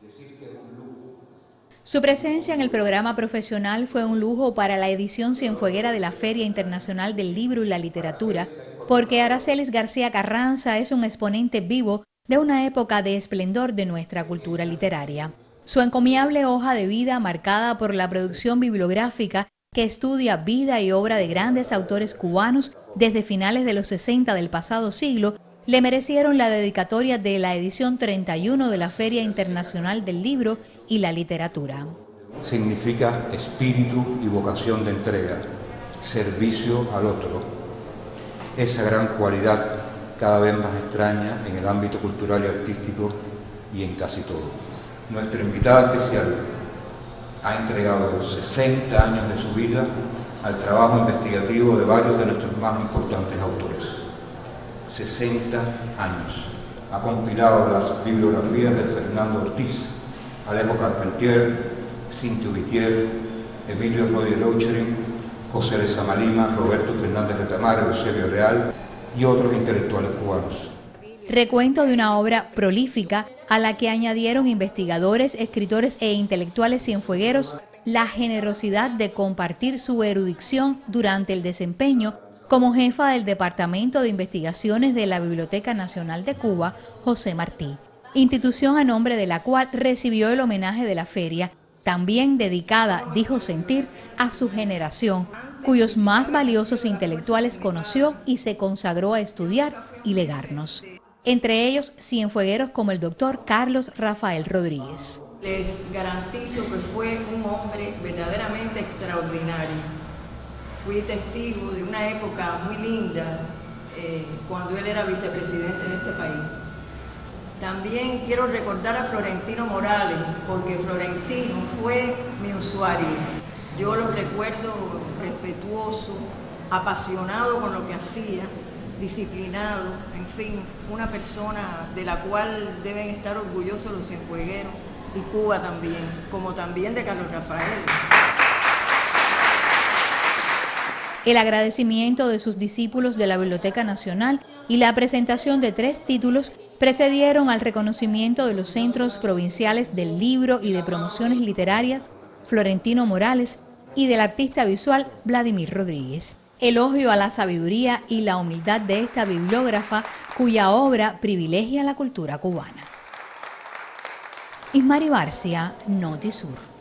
Su presencia en el programa profesional fue un lujo para la edición cienfueguera de la Feria Internacional del Libro y la Literatura, porque Aracelis García Carranza es un exponente vivo de una época de esplendor de nuestra cultura literaria. Su encomiable hoja de vida, marcada por la producción bibliográfica que estudia vida y obra de grandes autores cubanos desde finales de los 60 del pasado siglo, le merecieron la dedicatoria de la edición 31 de la Feria Internacional del Libro y la Literatura. Significa espíritu y vocación de entrega, servicio al otro. Esa gran cualidad cada vez más extraña en el ámbito cultural y artístico y en casi todo. Nuestra invitada especial ha entregado 60 años de su vida al trabajo investigativo de varios de nuestros más importantes autores. 60 años. Ha compilado las bibliografías de Fernando Ortiz, Alejo Carpentier, Cintio Vitier, Emilio Roger Ochering, José de Samalima, Roberto Fernández de Tamar, Eusebio Real y otros intelectuales cubanos. Recuento de una obra prolífica a la que añadieron investigadores, escritores e intelectuales cienfuegueros la generosidad de compartir su erudición durante el desempeño como jefa del Departamento de Investigaciones de la Biblioteca Nacional de Cuba, José Martí, institución a nombre de la cual recibió el homenaje de la feria, también dedicada, dijo sentir, a su generación, cuyos más valiosos intelectuales conoció y se consagró a estudiar y legarnos. Entre ellos, cienfuegueros como el doctor Carlos Rafael Rodríguez. Les garantizo que fue un hombre verdaderamente extraordinario. Fui testigo de una época muy linda cuando él era vicepresidente de este país. También quiero recordar a Florentino Morales, porque Florentino fue mi usuario. Yo lo recuerdo respetuoso, apasionado con lo que hacía, disciplinado, en fin, una persona de la cual deben estar orgullosos los cienfuegueros y Cuba también, como también de Carlos Rafael. El agradecimiento de sus discípulos de la Biblioteca Nacional y la presentación de 3 títulos precedieron al reconocimiento de los Centros Provinciales del Libro y de Promociones Literarias, Florentino Morales, y del artista visual Vladimir Rodríguez. Elogio a la sabiduría y la humildad de esta bibliógrafa, cuya obra privilegia la cultura cubana. Ismari Barcia, Notisur.